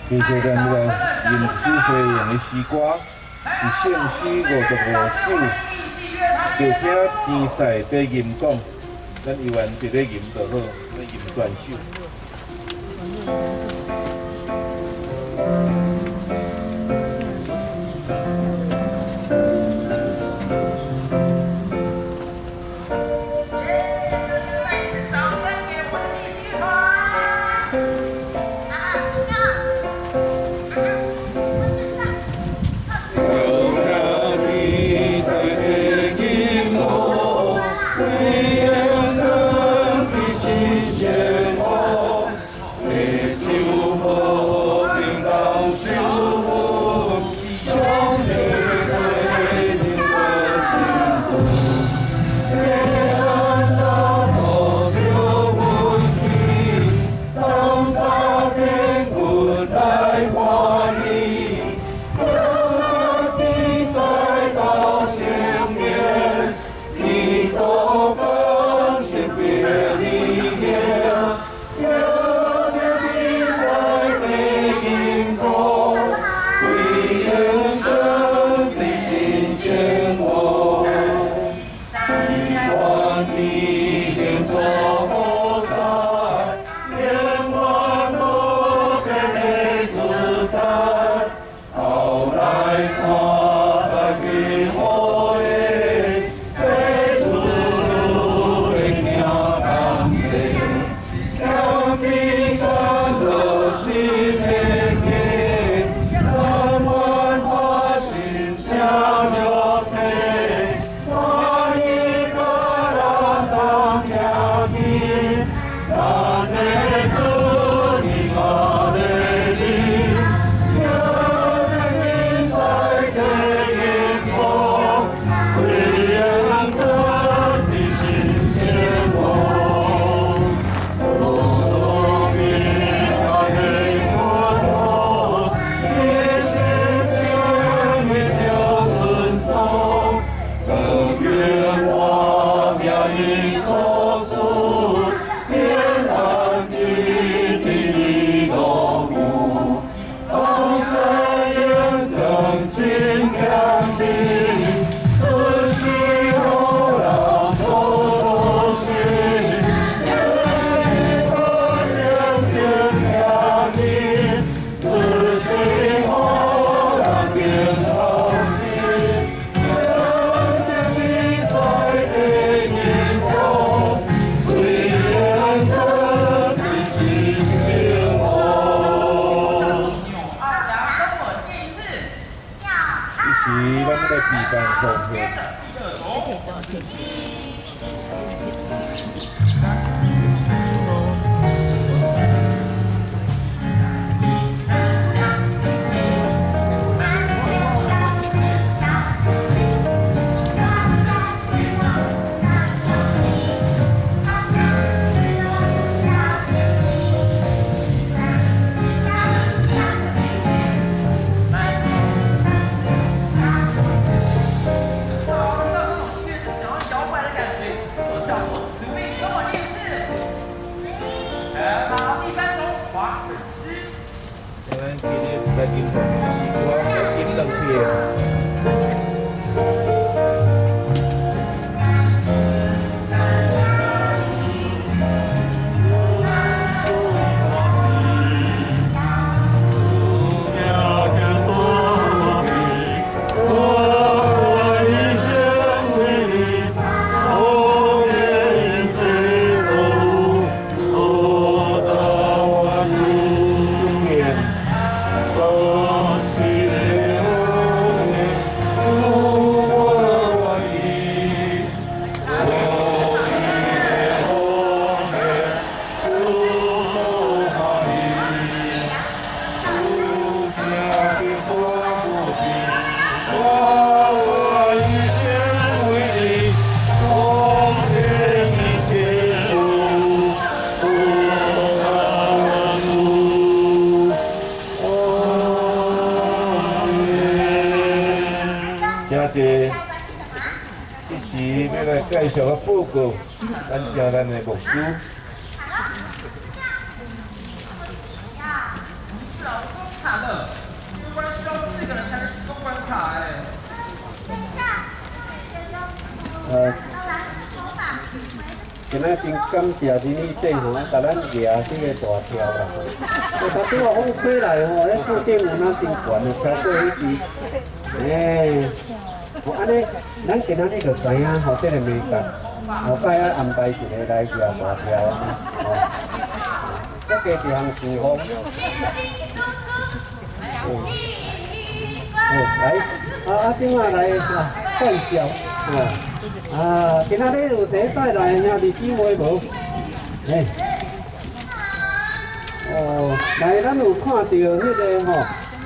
其实咱个吟诗会用的诗歌是圣诗55首，就请天赛短吟讲，咱游玩一个吟就好，吟全首。介绍个报告，咱请咱的牧师。 惨了，过关需要4个人才能成功关卡哎。 今仔真感谢恁呢政府，甲咱抓这个大条啦。我头拄啊风吹来吼，迄附近有哪真悬的超过迄时，安尼，咱今仔日就知影吼，这个美感，后摆啊安排一个来抓大条安尼，再加一项厨房。来，今仔来介绍，今仔日有谁带来兄弟姊妹无？来，咱有看到迄个吼，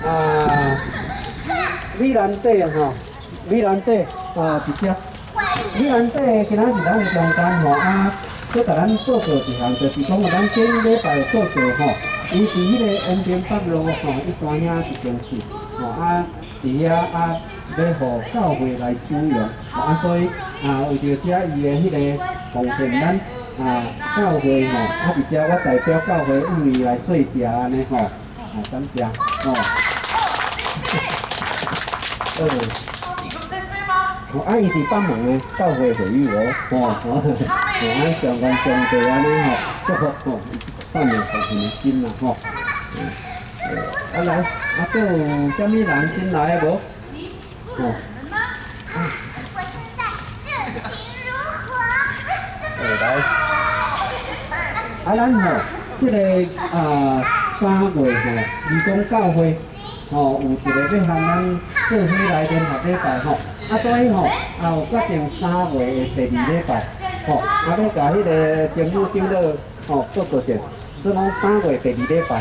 米兰姐吼，米兰姐直接，米兰姐今仔日咱有中间吼去甲咱做过一项，就是讲咱这礼拜做过吼，伊伫迄个恩典北路吼，伊搬遐一间厝，伫遐要互教会来使用，所以为着遮伊的迄个奉献咱教会吼，伫遮我代表教会为伊来说谢安尼吼，感谢伊伫帮忙的教会会友安上愿上帝安尼祝福善良奉献的心啦来，还有啥物人新来的无？来，咱吼，这个3月吼，义工教会有一个要向咱做伙来联合礼拜吼，所以吼有决定3月的第2礼拜，要甲迄个政府长老做个者，做咱3月第2礼拜，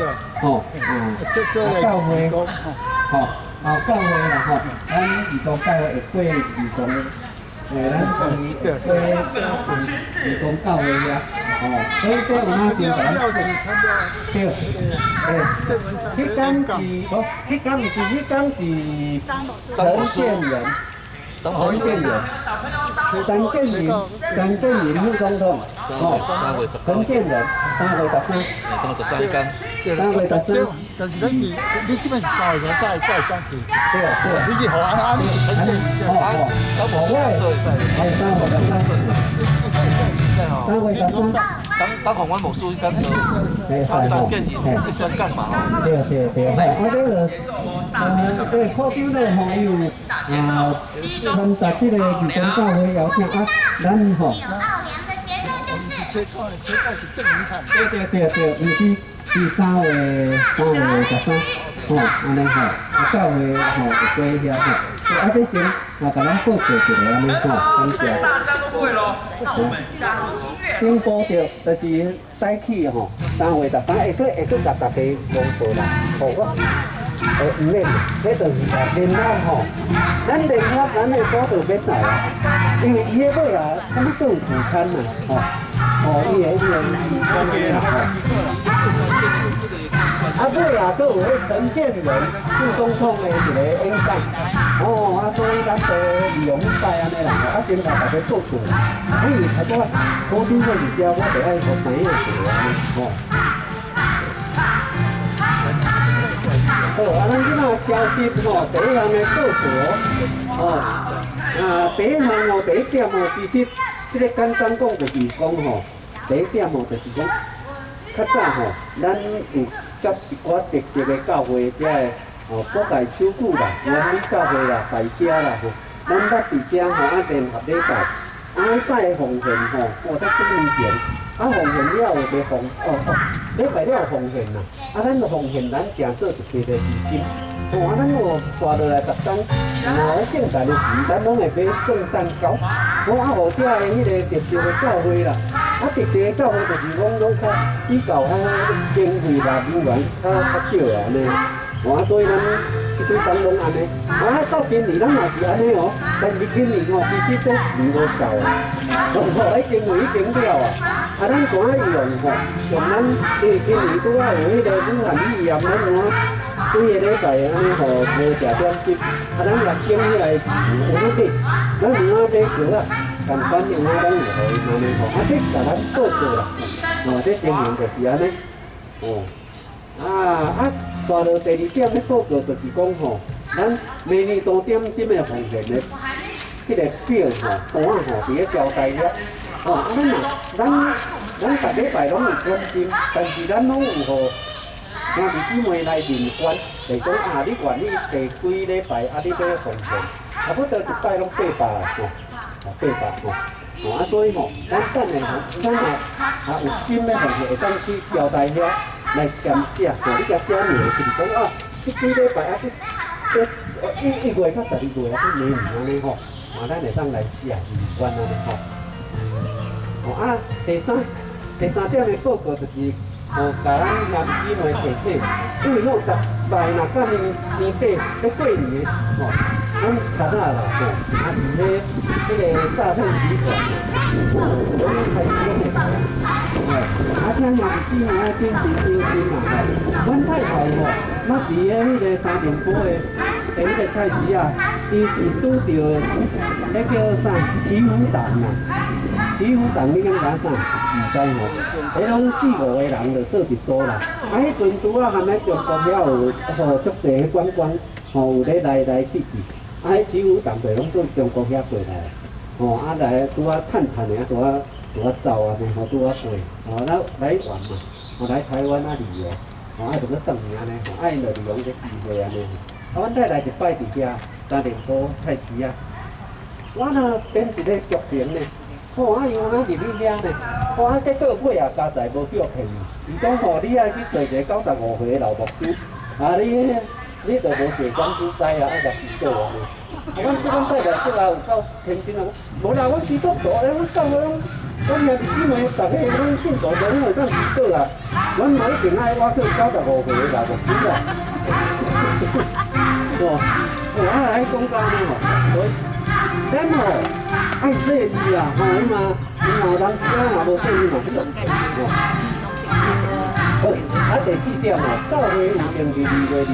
教会教会啦咱义工教会会过义工。咱从义工教会遐，所以这有哪先讲？对，迄天是，迄天是陈建仁，陈建仁副总统，陈建仁，3月13，3月13。 但是你基本3月再讲去。 对， 你是何你是陈建仁。 3月13。 当红湾某书刚说，当建议你想干嘛？ 对，这个对，科长咧吼，伊有参加这个义工教会邀请咱吼。 切块是正名产。 对，伊是3月13，安尼教会过遐这先甲咱报告一下安尼感谢。 大家都会咯，那我们加入音乐。 宣布着就是早起3月13会去甲大家公布啦，我唔免，迄就是联络咱联络咱的组就免来啦，因为伊的尾他们做副餐嘛，伊的尾佫有迄陈建仁副总统的一个演讲，所以咱就利用摆安尼啦，先甲大家做过，因为太多高中的物件，我就爱互朋友做安尼，咱即马消息第一项的报告第一项第一点其实这个简单讲就是讲第一点就是讲，较早咱有甲一寡特色的教会，遮个各界手鼓啦、原理教会啦、大家啦咱捌伫遮联合礼拜，拜的奉献在几年前，奉献了就奉礼拜了奉献啦，咱就奉献咱正做一批的资金，咱有带落来13，圣诞的时咱拢会买圣诞糕，互遮的迄个特色的教会啦，特色的教会就是讲拢较比较经费啦、人员较少安尼，所以咱一堆人拢安尼，到今年咱也是安尼但是今年其实这唔好够迄经费已经了咱怎用用咱今年拄啊有迄个武汉肺炎几个礼拜安尼无食点心，咱也省起来有哪滴，咱有哪滴做啊，简单用咱有互伊安尼这甲咱报告啦，这经营就是安尼， 带到第二点咧报告就是讲吼，咱明年多点钟的奉献的迄个表吼单吼，伫咧交代了。哦，咱逐礼拜拢有关心，但是咱拢有互兄弟姊妹来认关，就是讲啊，你愿意第几礼拜啊，你要奉献，差不多一摆拢800吼，800吼。啊，所以吼，咱等下咱有心咧，就是会当去交代遐来检写，像你甲写名，就是讲啊，这几礼拜啊，1月到12月啊，这明年安尼吼，咱会当来写认关安尼吼。啊，第三点的报告就是，甲咱兄弟姊妹提醒，因为咱逐摆若到年底要过年的，咱田啦，啊伫咧迄个大片集团，咱开始拢会搞啊，啊，请兄弟姊妹啊，坚持小心啊，阮太太咱伫咧迄个3重埔的迄个菜市啊，伊是拄着迄叫啥起虎蛋啊。起虎蛋你敢知啥？唔知吼，迄拢4、5个人就做一组啦。啊，迄阵拄啊，含咧中国遐有足济观光，有咧来去。啊，迄起虎蛋就拢做中国遐过来，啊来拄啊探的啊，拄啊走啊，拄啊过，咱来玩嘛，来台湾啊旅游，啊就去转去安尼，啊因就利用这机会安尼，啊阮再来一摆伫遐3重埔菜市啊，我呢变一个剧情呢。啊，伊有哪入去遐呢？啊，结果尾啊，家财无叫骗伊。伊讲你爱去做一个95岁的老牧师，啊，你就无做官司知啊，爱甲去做啊。阮太太即下有够天真啊！无啦，阮基督徒咧，阮教会阮兄弟姊妹，逐个拢信徒，拢会当去做啊。阮无一定爱我做95岁的老牧师啊。爱讲到呢吼，咱吼。爱说字啊，伊嘛有当时啊嘛无说字嘛，迄种好，啊第4点教会有定期2月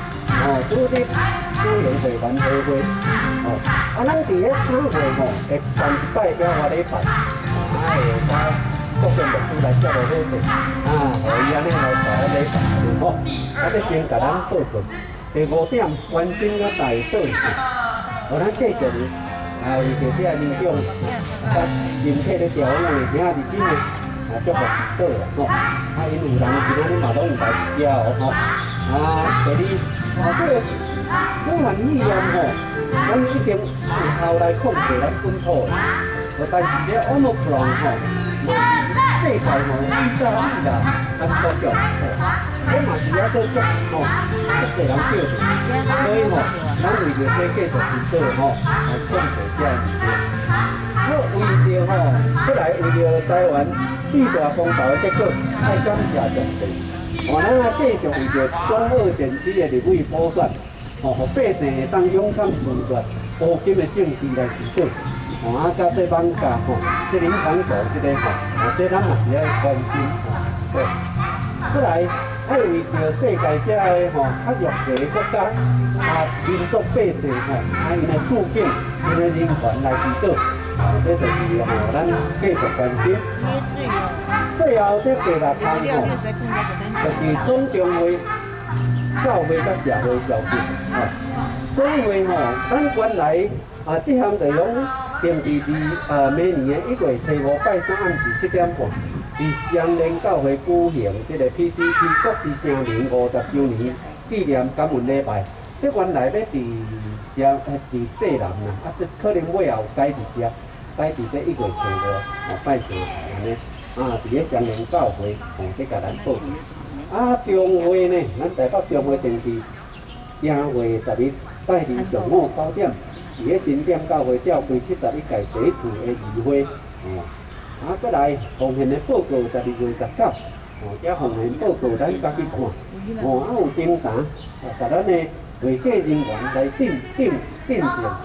27，拄咧主灵会员大会，咱伫咧3月会办一摆了活礼拜，会甲各种牧师来接落好势，互伊安尼来办礼拜，这先甲咱报告。第5点完成个大队，咱继续。为着这民众甲人体咧调养的兄弟姊妹，祝福祈祷啦，因有人今仔日嘛拢有来食哦，第二，这个武汉肺炎咱已经有效来控制咱本土的，但是这Omicron世界依照伊啦，咱国家这嘛是要做足足侪人叫的，所以咱为着这继续祈祷来控制这样子。好，为着再来为着台湾4大风暴的结果，爱感谢上帝。咱继续为着中2县市的立委补选，互百姓会当勇敢自决，乌金的政治来祈祷。甲这放假这领导组这个这咱嘛是要关心对。再来，爱为着世界这个较弱势的国家民族百姓因的处境、因的人权来祈祷，这就是咱继续关心。最后这第6项就是总中会教会甲社会交接总会咱原来这项内容。定期伫明年的1月15拜三暗时7点半，伫双连教会举行这个 PCT 国际声明50周年纪念感恩礼拜。这原来要伫济南啦，这可能尾后改伫遮，改伫这1月15拜三安尼。伫咧双连教会这甲咱报告。中会呢，咱台北中会定期正月11拜2上午9点。伫咧新店教会召开71届第1次的议会，再来奉献的报告12月19，这奉献报告咱家己看，有侦查，甲咱的会计人员来定定。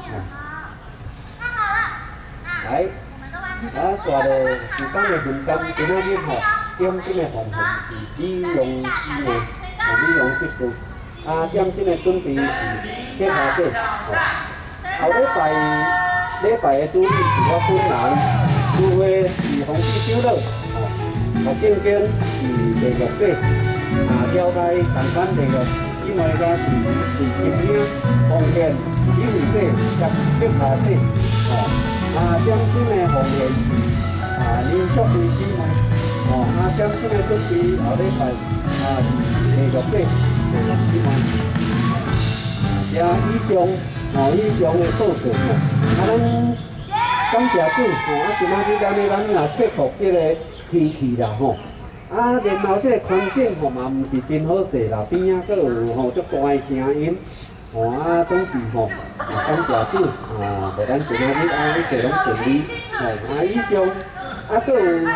来，带到时间的分工，今仔日点心的奉献是美容师的，美容技术，点心的准备是铁茶姐。后礼拜的主理是我本人，聚会是洪基长老，正经是第6届， 了解共款地咯，因为咱是金领奉献，因为这接下这将新的奉献连续2次嘛，将新的准备后礼拜是下6次嘛，以上的报告咱感谢主今仔日咱若克服这个天气啦然后这个环境嘛，毋是真好势啦，边仔佫有足大的声音，总是感谢主互咱今仔日一切拢顺利，以上佫有。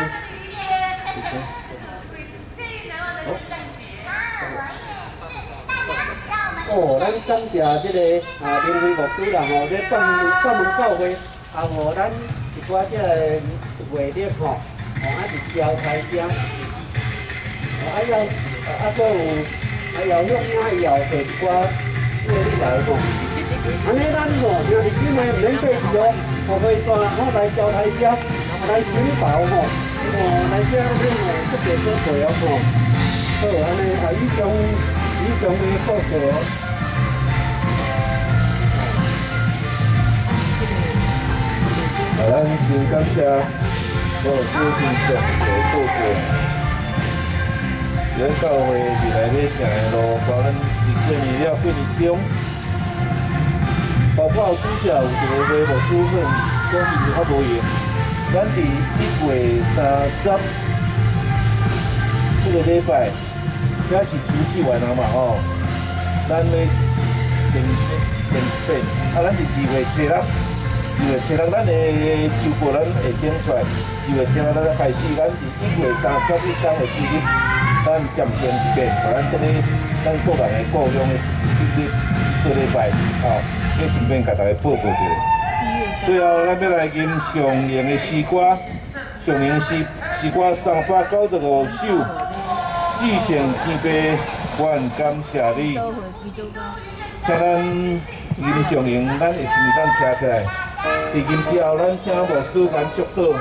咱感谢这个林辉牧师啦这放门教会互咱一寡这个画力是交台声。佫有伊后找一寡乐理来安尼咱平时今日免费是可以带来交台声，来寻宝来这特别做会好安尼以上的报告咱真感谢所有收听上的报告。咱教会未来咧行的路，包咱是过年了过年中，包括主社有一个卖无煮粉，讲是较无用。咱伫1月30这个礼拜，也是除夕晚嘛咱要连线，咱是2月初六。2月初六，咱的周报咱会整出来。2月初六，咱开始，咱是1月31当的主日，咱暂停一遍，互咱咱个人的故乡的主日做礼拜，要顺便甲大家报告一下。最后，咱要来吟上英的诗歌，上英诗歌395首，至圣天父，愿感谢你。请咱吟上英，咱会是毋咱听起来？伫吟诗后，咱请牧师咱祝祷。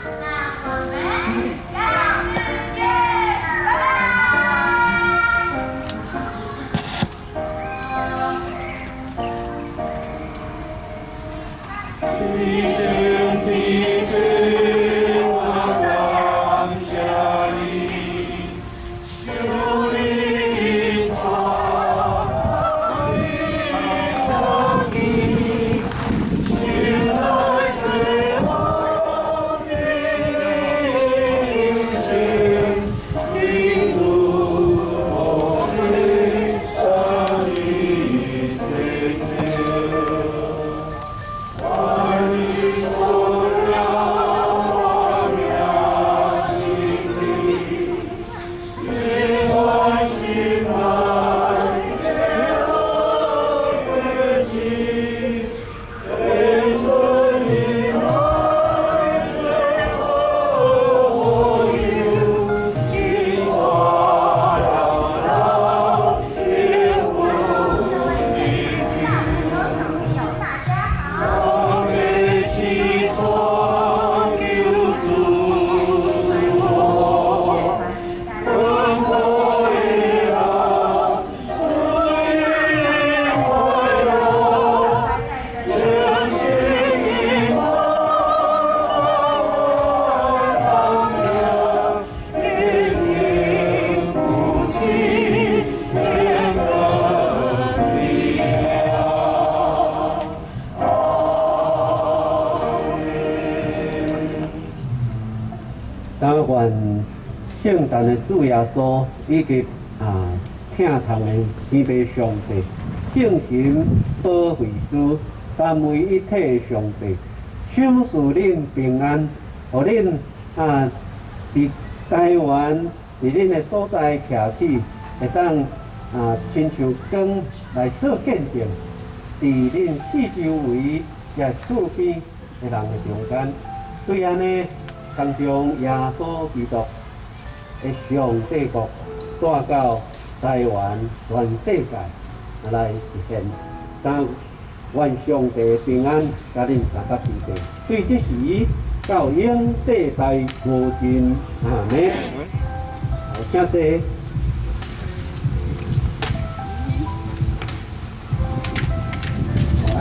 圣诞的主耶稣以及疼痛的天父上帝，圣神保惠师，三位一体的上帝，赏赐恁平安，互恁伫台湾伫恁的所在徛起，会当亲像光来做见证，伫恁四周围也厝边的人的中间，对安尼当中耶稣基督的上帝国带到台湾全世界来实现，但愿上帝平安甲恁大家平地。对这时到永世代无尽阿门。请坐。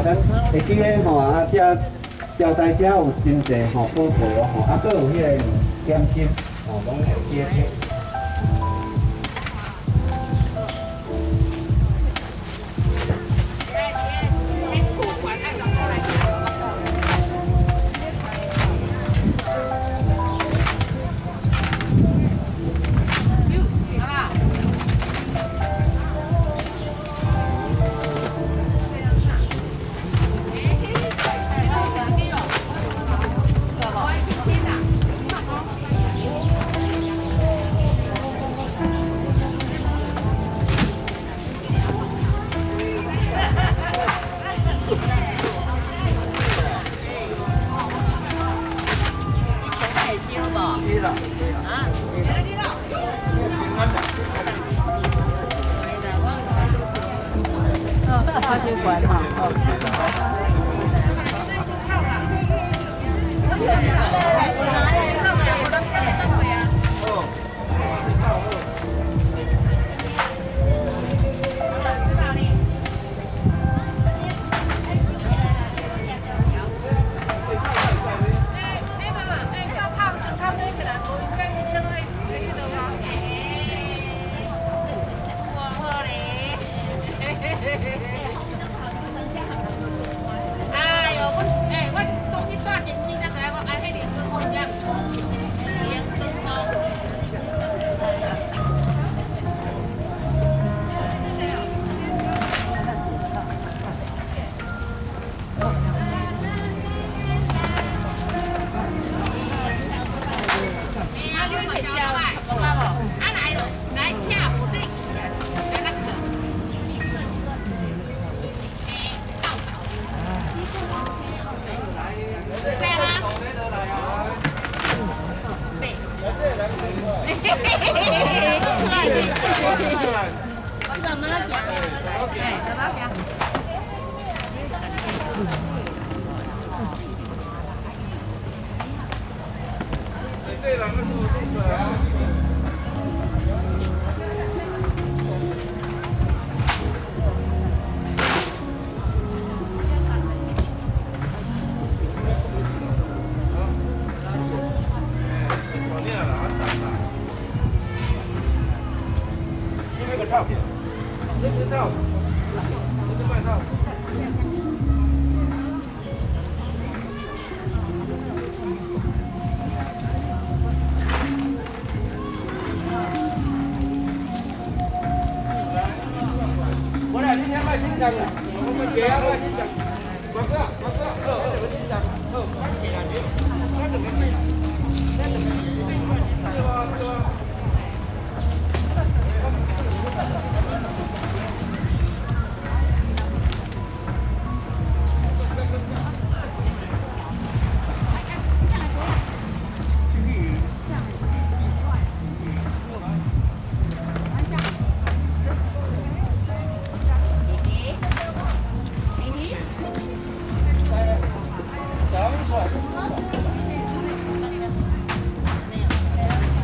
咱会记咧吼啊，遮招待者有真济吼宝贝哦吼，啊，佫有迄个点心吼，拢会记咧。 花水馆哈。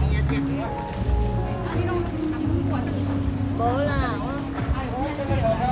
无啦，我。